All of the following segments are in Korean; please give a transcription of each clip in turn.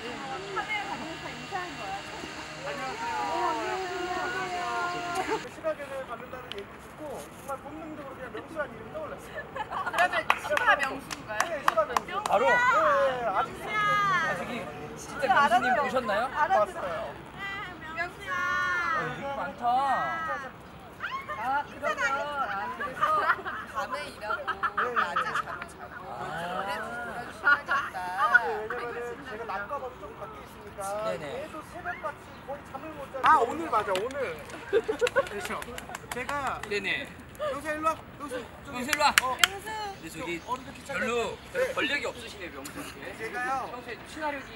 카메라 가면서 인사한 거야. 안녕하세요. 시바견을 받는다는 얘기 듣고 정말 본능적으로 그냥 명수란 이름이 떠올랐어요. 그러면 시바 명수인가요? 네, 시바 명수. 바로? 네, 아직 저기 진짜 명수님 보셨나요? 봤어요. 명수야. 되게 많다. 아 그러면 그래서 밤에 일하고 낮에 잠을 자고 그래서 그런 시간이 없다. 왜냐면은 제가 낮과 밤이 좀 바뀌어 있으니까 네네. 얘도 새벽같이 거의 잠을 못 자고. 아 오늘 맞아 오늘. 그렇죠. 제가 네네. 명수 일로 와. 명수 명수 일로 와. 명수. 근데 저기 어른들 귀찮게. 별로 네. 권력이 없으시네요, 명수님께. 제가요. 평소에 친화력이.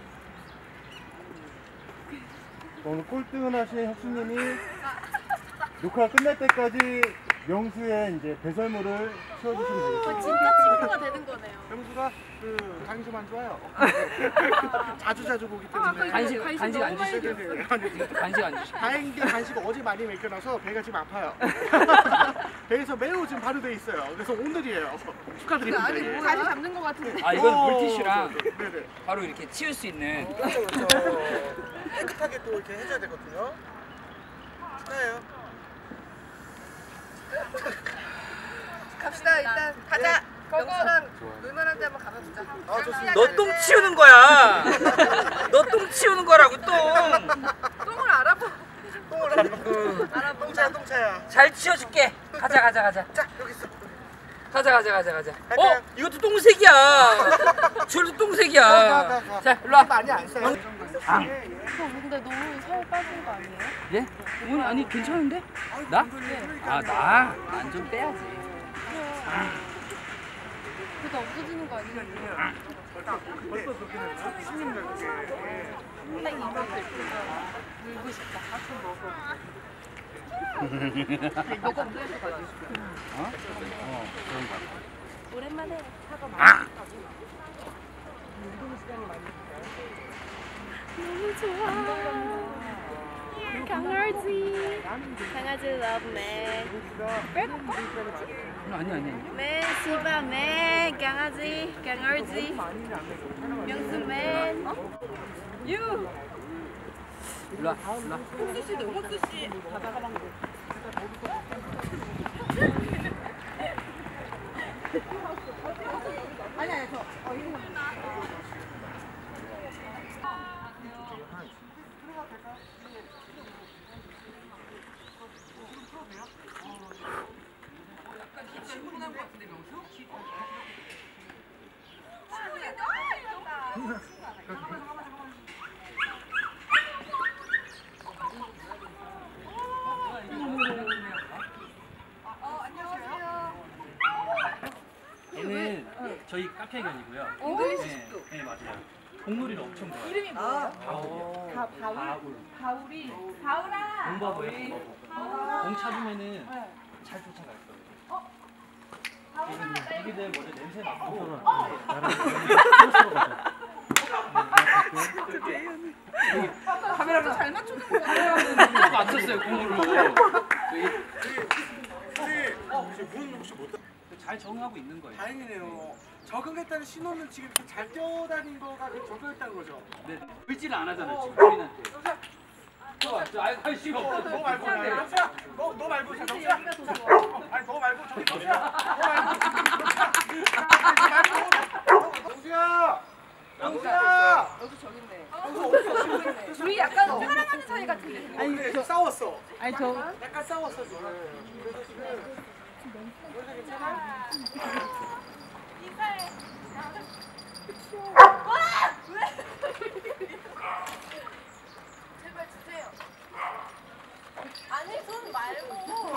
오늘 꼴등하신 혁수님이 녹화 끝날 때까지 명수의 이제 배설물을 치워주시면 되겠습니다. 진짜 친구가 되는 거네요. 명수가 그 간이 좀 안 좋아요. 자주 보기 때문에. 간식 안 주시고. 네네네. 간식 안 주시고. 다행히 간식 어제 많이 먹여놔서 배가 지금 아파요. 배에서 매우 지금 발효돼 있어요. 그래서 오늘이에요. 축하드립니다. 예. 다시 잡는 거 같은데. 아, 이건 물티슈랑 네네. 바로 이렇게 치울 수 있는. 그렇죠. 깨끗하게 또 이렇게 해줘야 되거든요. 축하해요. 갑시다 일단 가자. 명수랑 놀만한 데 한번 가봐보자. 아 좋습니다. 너 똥 치우는 거야. 너 똥 치우는 거라고, 똥. 똥을 알아보. 똥을 알아보자. 똥차야. 잘 치워줄게. 가자. 자 여기 있어. 가자. 갈까요? 이것도 똥색이야. 저도 똥색이야. 가. 자, 일로 와. 많이 안 써요. 근데 너무 살 빠진 거 아니에요? 예? 오늘 아니 괜찮은데? 나? 아, 나? 난 좀 빼야지. 그러다 없어지는 거 아니에요? 벌써 그렇게 됐나? 10년 넘게. 딱 이거 물고 싶다. 너가 무에서 가지고 싶어. 그런 거. 오랜만에 사과 아! 많이 너무 좋아. 강아지 러브맨. 아니. 맨 시바맨 강아지 명수맨. 유. 일로 와. 옥수씨도 옥수씨. 충분한 것 같은데, 명수? 얘는 저희 카페견이고요. 잉글리시 네, 맞아요. 공놀이를 엄청 좋아해요. 이름이 뭐예요? 바울. 바울아. 공바보예요, 공바보. 공 찾으면은 잘 쫓아갈 거예요. 애기들 먼저 냄새 맡고 카메라가 잘 맞추는 거 같아요. 카메라는 안 쳤어요, 공으로. 문 혹시 못 잘 적응하고 있는 거예요. 다행이네요. 적응했다는 신호는 지금 이렇게 잘 뛰어다닌 거가 적응했다는 거죠. 네. 물질을 안 하잖아요, 지금 본인한테. 저 아예 관심 없어. 너 말고 명수야. 너 말고 자 명수야. 아니 너 말고 저기 명수야. 명수야. 여기 저긴데. 명수 둘이 약간 사랑하는 사이 같은데. 아니 그래서 싸웠어. 아니 저 약간 싸웠어 지금. 그래서 지금 그래서 괜찮아? 인사해. 제발 주세요. 아니 손 말고.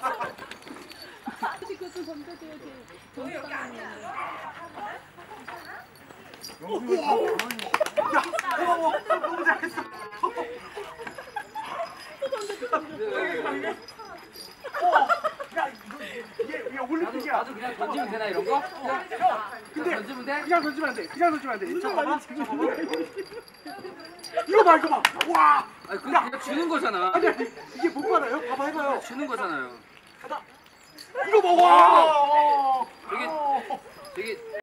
이거 좀 던져줘야 돼. 너 여기 아니야. 너무 잘했어. 야 이게 올림픽이야. 나도 그냥 던지면 되나, 이런 거? 근데 던지면 돼? 그냥 던지면 안 돼. 그냥 던지면 안 돼. 잠깐만. 이거 봐 이거 봐. 와. 아니, 그냥 주는 거잖아. 아니 이게 못 받아요? 봐봐 해봐요. 주는 거잖아요. 이거 봐. 와. 되게